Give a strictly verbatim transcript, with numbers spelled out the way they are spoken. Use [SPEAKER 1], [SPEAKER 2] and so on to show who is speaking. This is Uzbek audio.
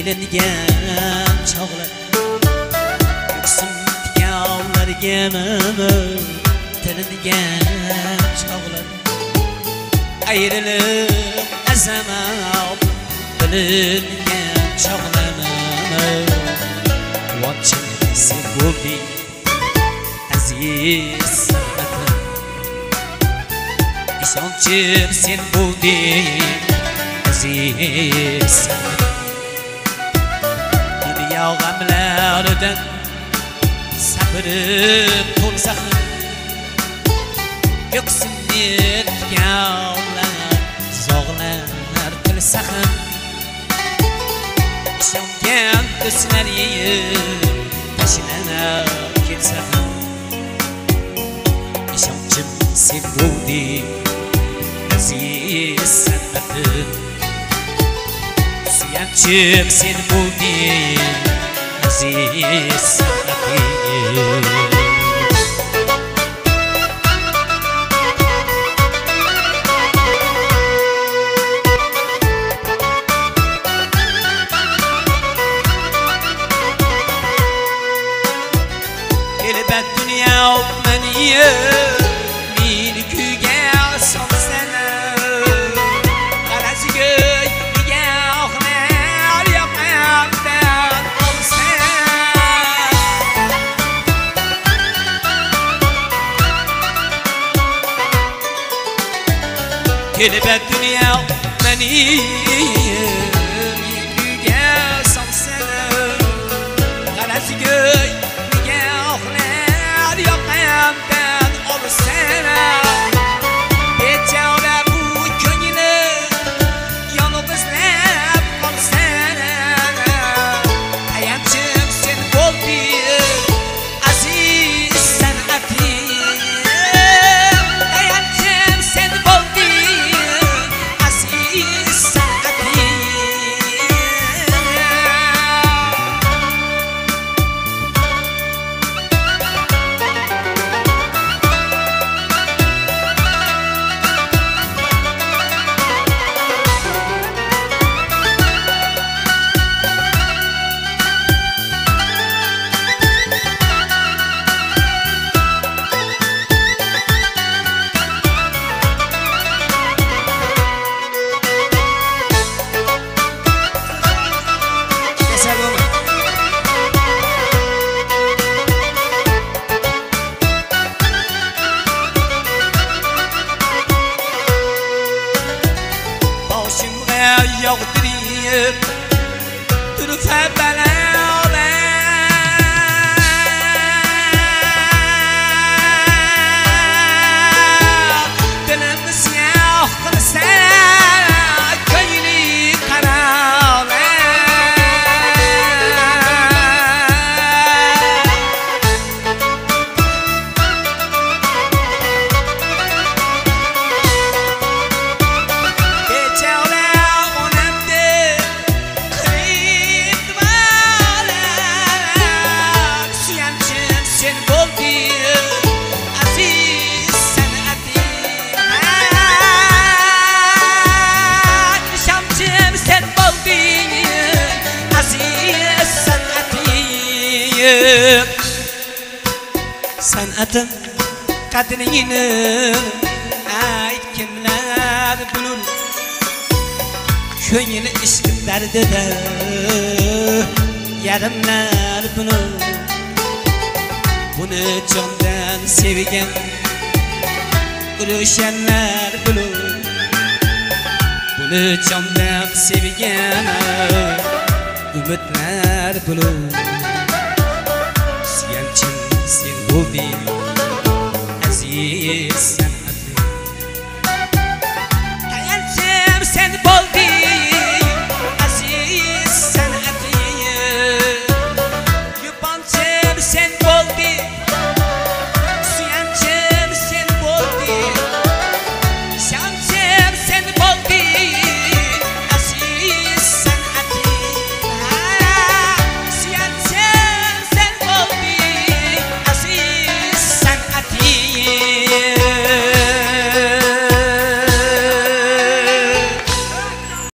[SPEAKER 1] elingan chog'lar ko'ksim tikavlarga tilingan chog'lar ayrilib azamat bilingan chog'lar quvonchim sen bo'lding aziz san'atim ishonchim sen bo'lding aziz san'atim dunyo g'amlaridan sabrim to'lsa ham ko'ksimni tikavlar zog'lar tilsa ham ishongan do'stlarim tashlanib ketsa ham ishonchim sen bo'lding aziz san'atim suyanchim sen bo'lding aziz san'atim elbet dünya meniye bir küge solsana qarasi göy nigohlar yoqamdan olsana elbet dünya meniye bir küge solsana qarasi göy yoqamdan olsana bechora bu ko'ngli yolg'izlab qolsana tayanchim sen bo'lding aziz san'atim tayanchim sen bo'lding aziz san'atim yog'dirib turfa balolar dilimni siyoh qilsa ko'ngli qarolar san'atim qadringni aytganlar bulur ko'ngli ishq dardida yarimlar bulur buni jondan sevgan ulushanlar bulur buni jondan sevgan umidlar bulur suyanchim sen bo'lding aziz